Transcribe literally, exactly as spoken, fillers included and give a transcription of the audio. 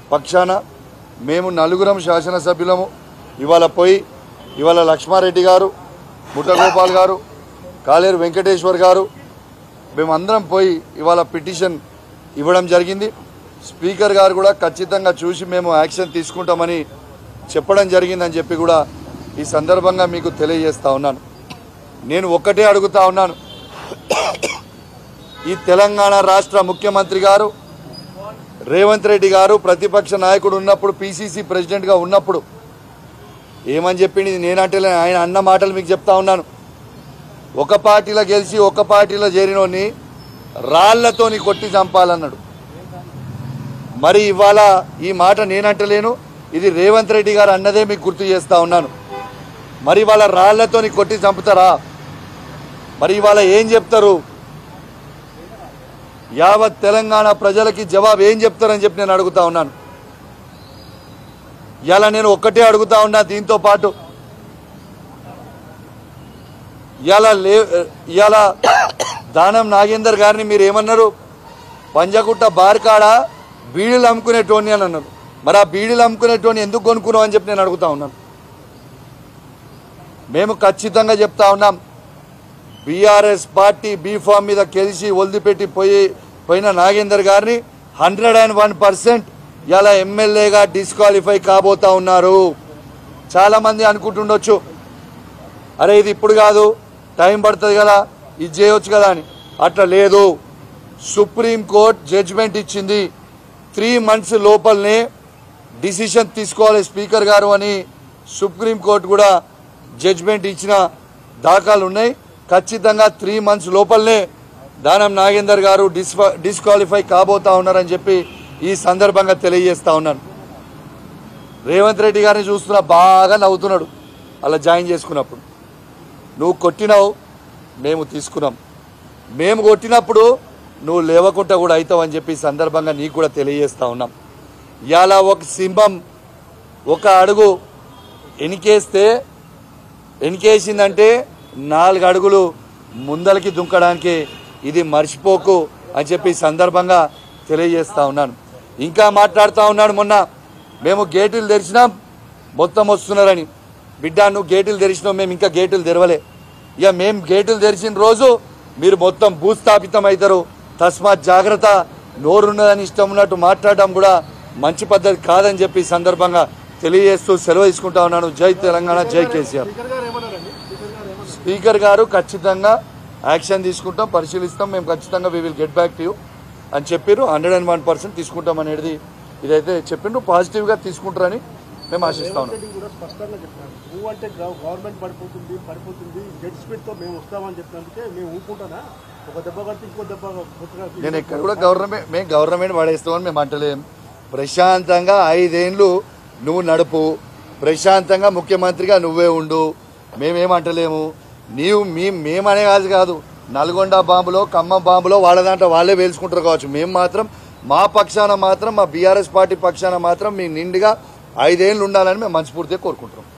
పక్షాన మేము నలుగురం శాసనసభ్యులము ఇవాళ పోయి ఇవాళ లక్ష్మారెడ్డి గారు, ముఠగోపాల్ గారు, కాలేరు వెంకటేశ్వర్ గారు మేమందరం పోయి ఇవాళ పిటిషన్ ఇవ్వడం జరిగింది. స్పీకర్ గారు కూడా ఖచ్చితంగా చూసి మేము యాక్షన్ తీసుకుంటామని చెప్పడం జరిగిందని చెప్పి కూడా ఈ సందర్భంగా మీకు తెలియజేస్తా ఉన్నాను. నేను ఒక్కటే అడుగుతా ఉన్నాను, ఈ తెలంగాణ రాష్ట్ర ముఖ్యమంత్రి గారు రేవంత్ రెడ్డి గారు ప్రతిపక్ష నాయకుడు ఉన్నప్పుడు, పీసీసీ ప్రెసిడెంట్గా ఉన్నప్పుడు ఏమని చెప్పింది నేనంటే ఆయన అన్న మాటలు మీకు చెప్తా ఉన్నాను. ఒక పార్టీలో గెలిచి ఒక పార్టీలో చేరినోని రాళ్లతోని కొట్టి చంపాలన్నాడు. మరి ఇవాళ ఈ మాట నేనంటలేను, ఇది రేవంత్ రెడ్డి గారు అన్నదే మీకు గుర్తు చేస్తా ఉన్నాను. మరి ఇవాళ రాళ్లతోని కొట్టి చంపుతారా? మరి ఇవాళ ఏం చెప్తారు? యావత్ తెలంగాణ ప్రజలకి జవాబు ఏం చెప్తారని చెప్పి నేను అడుగుతా ఉన్నాను. ఇలా నేను ఒక్కటే అడుగుతా ఉన్నా, దీంతో పాటు ఇలా లే ఇలా దానం నాగేందర్ గారిని మీరు ఏమన్నారు? పంజగుట్ట బార్కాడ బీడీలు అమ్ముకునేటోని అని అన్నారు. మరి ఆ బీడీలు అమ్ముకునేటోని ఎందుకు కొనుక్కున్నావు అని చెప్పి నేను అడుగుతా ఉన్నాను. మేము ఖచ్చితంగా చెప్తా ఉన్నాం, బీఆర్ఎస్ పార్టీ బీఫామ్ మీద గెలిచి వదిలిపెట్టి పోయి పోయిన నాగేందర్ గారిని హండ్రెడ్ అండ్ వన్ పర్సెంట్ ఇలా ఎమ్మెల్యేగా డిస్క్వాలిఫై కాబోతా ఉన్నారు. చాలామంది అనుకుంటుండొచ్చు, అరే ఇది ఇప్పుడు కాదు, టైం పడుతుంది కదా, ఇది చేయవచ్చు కదా అని. అట్లా లేదు. సుప్రీంకోర్టు జడ్జిమెంట్ ఇచ్చింది, త్రీ మంత్స్ లోపలనే డిసిషన్ తీసుకోవాలి స్పీకర్ గారు అని సుప్రీంకోర్టు కూడా జడ్జిమెంట్ ఇచ్చిన దాఖలు ఉన్నాయి. ఖచ్చితంగా త్రీ మంత్స్ లోపలనే దానం నాగేందర్ గారు డిస్ఫా డిస్క్వాలిఫై కాబోతా ఉన్నారని చెప్పి ఈ సందర్భంగా తెలియజేస్తా ఉన్నాను. రేవంత్ రెడ్డి గారిని చూస్తున్నా బాగా నవ్వుతున్నాడు అలా జాయిన్ చేసుకున్నప్పుడు. నువ్వు కొట్టినావు, మేము తీసుకున్నాం. మేము కొట్టినప్పుడు నువ్వు లేవకుండా కూడా అవుతావని చెప్పి ఈ సందర్భంగా నీకు కూడా తెలియజేస్తా ఉన్నాం. ఇలా ఒక సింహం ఒక అడుగు ఎనికేస్తే ఎనికేసిందంటే నాలుగు అడుగులు ముందలకి దుంకడానికి ఇది మర్చిపోకు అని చెప్పి సందర్భంగా తెలియజేస్తా ఉన్నాను. ఇంకా మాట్లాడుతూ ఉన్నాడు, మొన్న మేము గేటులు తెరిచినాం మొత్తం వస్తున్నారని. బిడ్డ నువ్వు గేటులు తెరిచినావు, మేము ఇంకా గేటులు తెరవలే. ఇక మేము గేటులు తెరిచిన రోజు మీరు మొత్తం భూస్థాపితం అవుతారు, తస్మాత్ జాగ్రత్త. నోరున్నదని ఇష్టం ఉన్నట్టు మాట్లాడడం కూడా మంచి పద్ధతి కాదని చెప్పి సందర్భంగా తెలియజేస్తూ సెలవు తీసుకుంటా ఉన్నాను. జై తెలంగాణ, జై కేసీఆర్. స్పీకర్ గారు ఖచ్చితంగా యాక్షన్ తీసుకుంటాం, పరిశీలిస్తాం, మేము ఖచ్చితంగా we will get back to you అని చెప్పారు. హండ్రెడ్ అండ్ వన్ పర్సెంట్ తీసుకుంటాం అనేది ఇదైతే చెప్పిండ్రు. పాజిటివ్గా తీసుకుంటారని మేము ఆశిస్తా ఉన్నాం. నేను ఎక్కడ కూడా గవర్నమెంట్ మేము గవర్నమెంట్ పడేస్తామని మేము అంటలేం. ప్రశాంతంగా ఐదేండ్లు నువ్వు నడుపు, ప్రశాంతంగా ముఖ్యమంత్రిగా నువ్వే ఉండు, మేమేమంటలేము. నీవు మీ మేమనే కాదు కాదు నల్గొండ బాంబులో, ఖమ్మం బాంబులో వాళ్ళ దాంట్లో వాళ్ళే వేల్చుకుంటారు కావచ్చు. మేము మాత్రం మా పక్షాన మాత్రం, మా బీఆర్ఎస్ పార్టీ పక్షాన మాత్రం మీ నిండుగా ఐదేళ్ళు ఉండాలని మేము మనస్ఫూర్తిగా కోరుకుంటున్నాం.